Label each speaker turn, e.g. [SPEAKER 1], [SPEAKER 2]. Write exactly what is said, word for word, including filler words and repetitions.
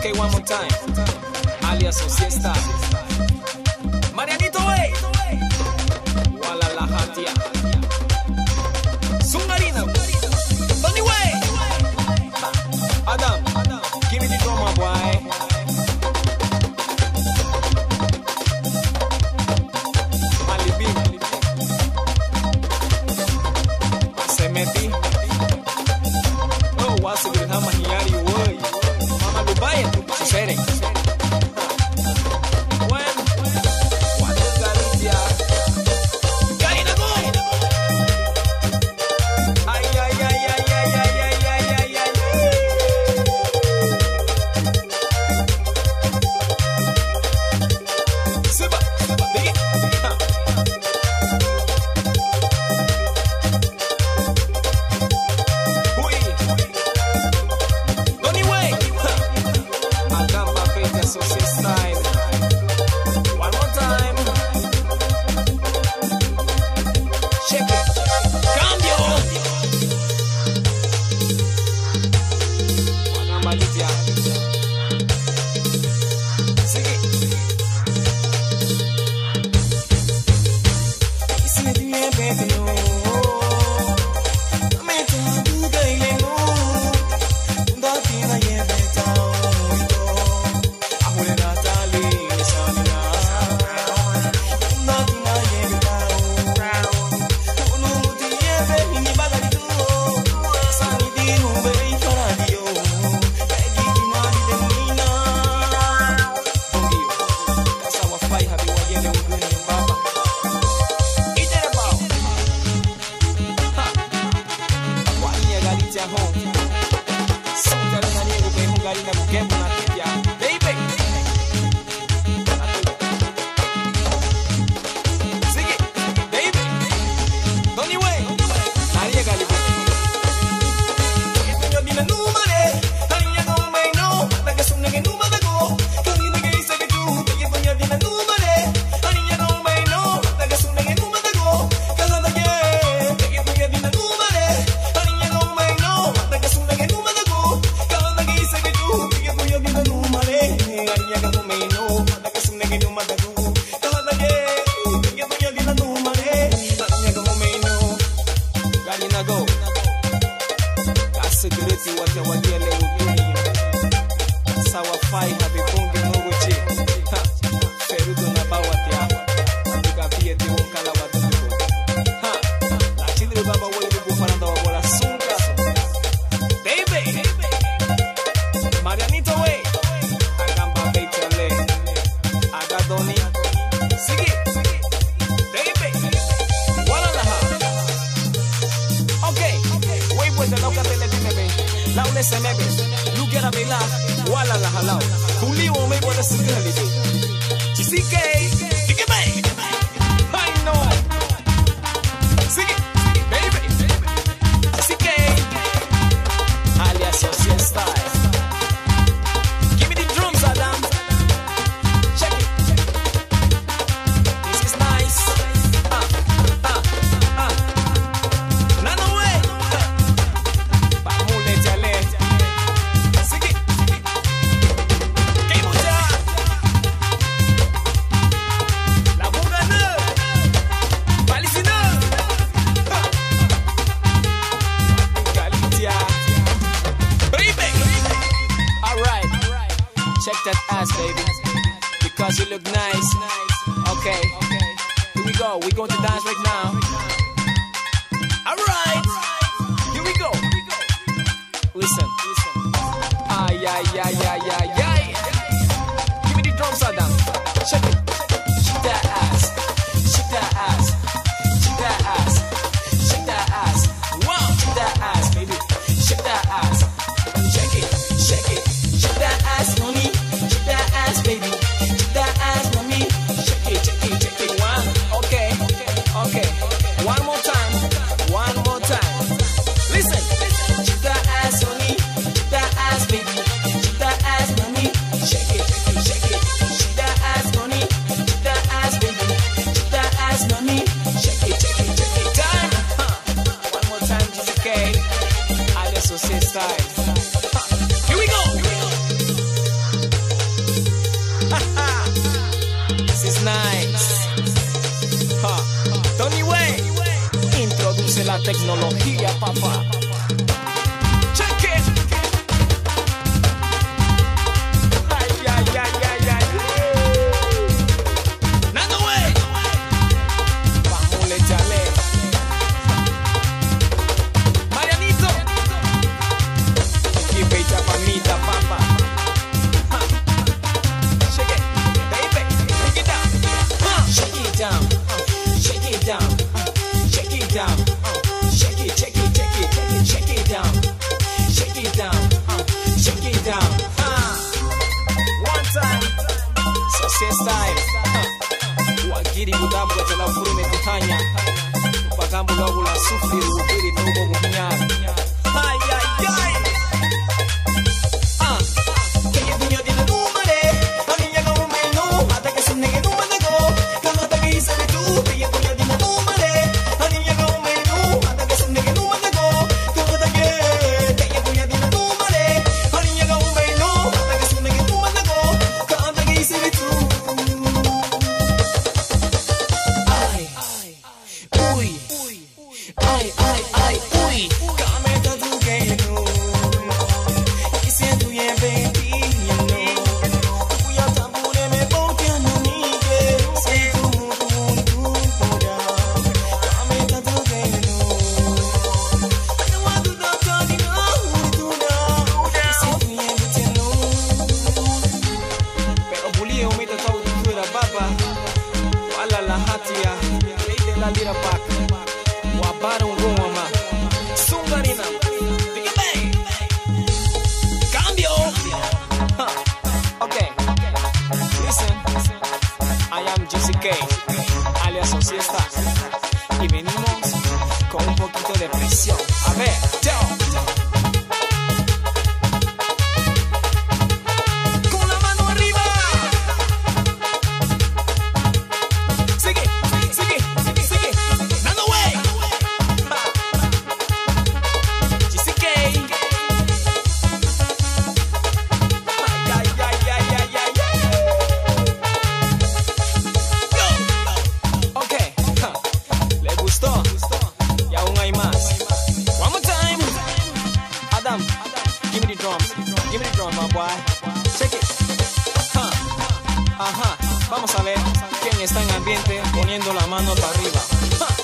[SPEAKER 1] Okay, one more time. Alias Osiesta. Marianito, wey. Wala la hatia. Sungarina. Tony, wey. Adam, give me the drum, my boy. Malibim. Semeti. Oh, what's the good hammer here? Wey. Mama Dubai, sucede. Yeah, papa. Check it. Ay, ay, ay, ay, ay. Nando way. Vamos, le chale. Marianito. Y fecha panita, papa. Shake it, baby. Shake it down. Shake it down. Shake it down. Shake it down. Shake it, shake it, shake it, shake it, shake it down. Shake it down. Shake it down. One time. So say style. Wakiri gudabu kwa tala furu mekutanya. Pagambu logo la sufri ukiri tobo muhinyari. Ay, ay, ay. Ay, ay, ay, uy, kame tatu geno. Kisientu ye baby, you know. Kuya tabune me ponke anonige. Say tu tu tu poda. Kame tatu geno. I want to know Johnny no tu na. Kisientu ye biteno. Pero bulie umita tau tu era baba. Wala la hatia, leite la lira back. Wabara ungoma Sungarina Big bang Cambio huh. Okay. Listen, I am G C K alias Sociesta y venimos con un poquito de presión. A ver, chao. Con la mano arriba. Sigue, sigue, sigue, sigue. Nando way. Adam, give me the drums, give me the drums, my boy. Check it. Huh. Ajá, vamos a ver quién está en ambiente poniendo la mano para arriba. Huh.